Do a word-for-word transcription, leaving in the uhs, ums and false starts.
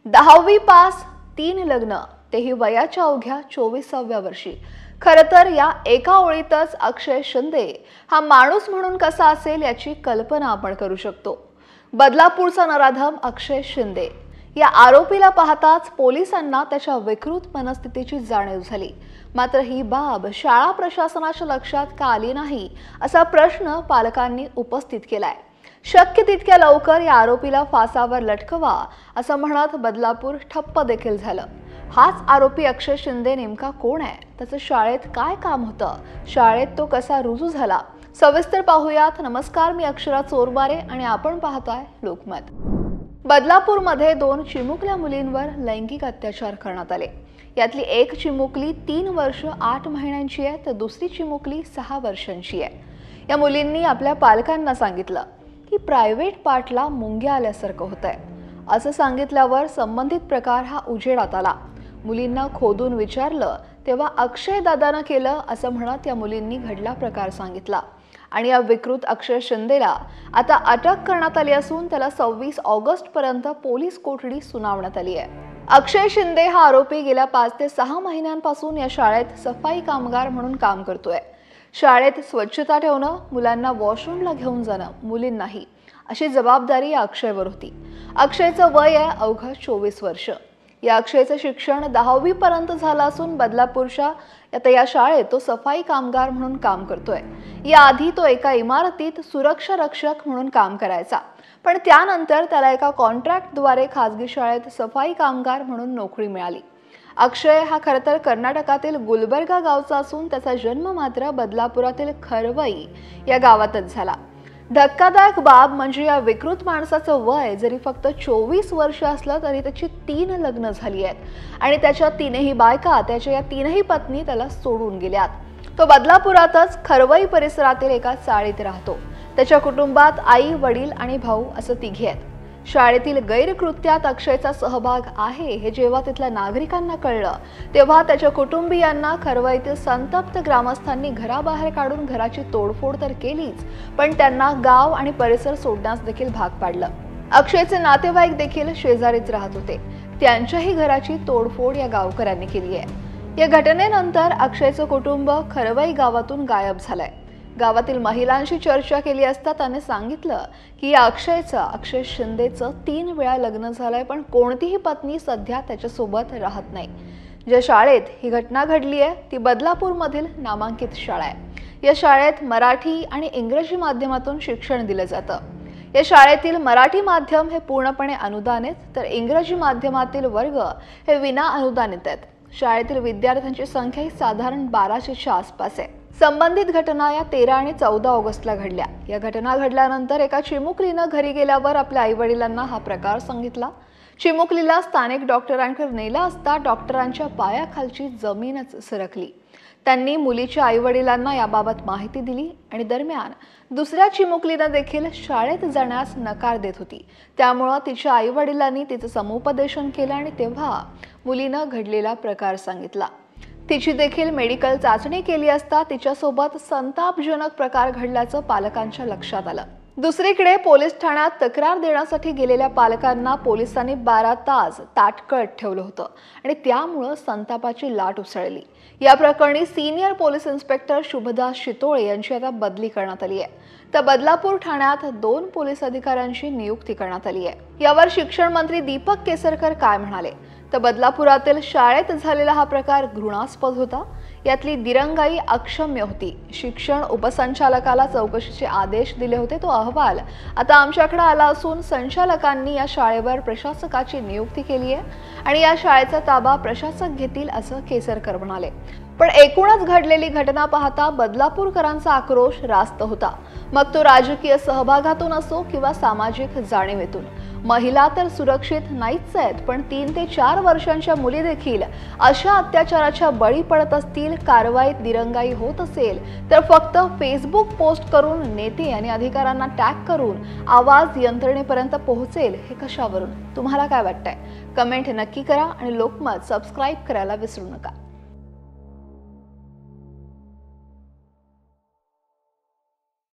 दहावी पास, तीन लग्न, तेही वयाच्या अवघ्या चोवीसाव्या वर्षी। खरं तर या एका ओळीतच अक्षय शिंदे हा माणूस म्हणून कसा असेल याची कल्पना आपण करू शकतो। बदलापूरचा नराधम अक्षय शिंदे या आरोपीला पाहताच पोलिसांना त्याच्या विकृत मनस्थितीची जाणीव झाली। मात्र ही बाब शाळा प्रशासनाच्या लक्षात का आली नाही असा प्रश्न पालकांनी उपस्थित केलाय। शक्य तितक्या लवकर या आरोपीला फासावर लटकवा असं म्हणत बदलापूर ठप्प देखील झालं। हाच आरोपी अक्षय शिंदे नेमका कोण आहे, त्याचं शाळेत काय काम होतं, शाळेत तो कसा रुजू झाला, सविस्तर पाहूयात। नमस्कार, मी अक्षरा चोरबारे आणि आपण पाहताय लोकमत। बदलापूरमध्ये दोन चिमुकल्या मुलींवर लैंगिक अत्याचार करण्यात आले। यातली एक चिमुकली तीन वर्ष आठ महिन्यांची आहे तर दुसरी चिमुकली सहा वर्षांची आहे। या मुलींनी आपल्या पालकांना सांगितलं की प्रायव्हेट पार्टला मुंग्या आल्यासारखं होतंय असं सांगितल्यावर संबंधित प्रकार हा उजेडात आला। मुलींना खोदून विचारलं तेव्हा अक्षय दादानं केलं असं म्हणत या मुलींनी घडला प्रकार सांगितला आणि या विकृत अक्षय शिंदेला आता अटक करण्यात आली असून त्याला सव्वीस ऑगस्ट पर्यंत पोलीस कोठडी सुनावण्यात आली आहे। अक्षय शिंदे हा आरोपी गेल्या पाच ते सहा महिन्यांपासून या शाळेत सफाई कामगार म्हणून काम करतोय। शाळेत स्वच्छता ठेवणं, मुलांना वॉशरूमला घेऊन जाणं, मुलींनाही अशी जबाबदारी या अक्षयवर होती। अक्षयचं वय आहे अवघं चोवीस वर्ष। या अक्षयचं शिक्षण दहावी पर्यंत झालं असून बदलापूरच्या आता या शाळेत तो सफाई कामगार म्हणून काम करतोय। याआधी तो एका इमारतीत सुरक्षा रक्षक म्हणून काम करायचा, पण त्यानंतर त्याला एका कॉन्ट्रॅक्टद्वारे खासगी शाळेत सफाई कामगार म्हणून नोकरी मिळाली। अक्षय हा खरं तर कर्नाटकातील गुलबर्गा गावचा असून त्याचा जन्म मात्र बदलापुरातील खरवई या गावातच झाला। धक्कादायक बाब म्हणजे या विकृत माणसाचं वय जरी फक्त चोवीस वर्ष असलं तरी त्याची तीन लग्न झाली आहेत आणि त्याच्या तीनही बायका, त्याच्या या तीनही पत्नी त्याला सोडून गेल्यात। तो बदलापुरातच खरवई परिसरातील एका चाळीत राहतो। त्याच्या कुटुंबात आई, वडील आणि भाऊ असं तिघे आहेत। शाळेतील गैरकृत्यात अक्षयचा सहभाग आहे हे जेव्हा तिथल्या नागरिकांना कळलं तेव्हा त्याच्या कुटुंबियांना खरवईतील संतप्त ग्रामस्थांनी घराबाहेर काढून घराची तोडफोड तर केलीच, पण त्यांना गाव आणि परिसर सोडण्यास देखील भाग पाडलं। अक्षयचे नातेवाईक देखील शेजारीच राहत होते, त्यांच्याही घराची तोडफोड या गावकऱ्यांनी केली आहे। या घटनेनंतर अक्षयचं कुटुंब खरवई गावातून गायब झालंय। गावातील महिलांशी चर्चा केली असता त्याने सांगितलं की या अक्षयचं अक्षय शिंदेचं तीन वेळा लग्न झालंय, पण कोणतीही पत्नी सध्या त्याच्यासोबत राहत नाही। ज्या शाळेत ही घटना घडली आहे ती बदलापूरमधील नामांकित शाळा आहे। या शाळेत मराठी आणि इंग्रजी माध्यमातून शिक्षण दिलं जातं। या शाळेतील मराठी माध्यम हे पूर्णपणे अनुदानित तर इंग्रजी माध्यमातील वर्ग हे विना अनुदानित आहेत। शाळेतील विद्यार्थ्यांची संख्या ही साधारण बाराशेच्या आसपास आहे। संबंधित घटना या तेरा आणि चौदा ऑगस्टला घडल्या। या घटना घडल्यानंतर एका चिमुकलीनं घरी गेल्यावर आपल्या आईवडिलांना हा प्रकार सांगितला। चिमुकलीला स्थानिक डॉक्टरांकडे नेलं असता डॉक्टरांच्या पायाखालची जमीनच सरकली। त्यांनी मुलीच्या आईवडिलांना याबाबत माहिती दिली आणि दरम्यान दुसऱ्या चिमुकलीनं देखील शाळेत जाण्यास नकार देत होती। त्यामुळे तिच्या आईवडिलांनी तिचं समुपदेशन केलं आणि तेव्हा मुलीनं घडलेला प्रकार सांगितला। तिची देखील मेडिकल चाचणी केली असता तिच्यासोबत संतापजनक प्रकार घडल्याचं पालकांच्या लक्षात आलं। दुसरीकडे पोलीस ठाण्यात तक्रार देण्यासाठी गेलेल्या पालकांना पोलिसांनी बारा तास ताटकळत ठेवलं होतं आणि त्यामुळे संतापाची लाट उसळली। या प्रकरणी senior police inspector Shubhdas Shitole यांची आता बदली करण्यात आली आहे, तर बदलापूर ठाण्यात दोन पोलीस अधिकाऱ्यांची नियुक्ती करण्यात आली आहे। यावर शिक्षण मंत्री दीपक केसरकर काय म्हणाले तर बदलापुरातील शाळेत झालेला हा प्रकार घृणास्पद होता। यातली दिरंगाई अक्षम्य होती। शिक्षण उपसंचालकाला चौकशीचे आदेश दिले होते, तो अहवाल आता आमच्याकडे आला असून संचालकांनी या शाळेवर प्रशासकाची नियुक्ती केली आहे आणि या शाळेचा ताबा प्रशासक घेतील असं केसरकर म्हणाले। पण एकूणच घडलेली घटना पाहता बदलापूरकरांचा आक्रोश रास्त होता, मग तो राजकीय सहभागातून असो किंवा सामाजिक जाणीवेतून। महिला तर सुरक्षित नाहीच आहेत, पण तीन ते चार वर्षांच्या मुली देखील अशा अत्याचाराच्या बळी पडत असतील, कारवाईत दिरंगाई होत असेल तर फक्त फेसबुक पोस्ट करून नेते आणि अधिकाऱ्यांना टॅग करून आवाज यंत्रणेपर्यंत पोहोचेल हे कशावरून? तुम्हाला काय वाटतंय? कमेंट नक्की करा आणि लोकमत सबस्क्राईब करायला विसरू नका।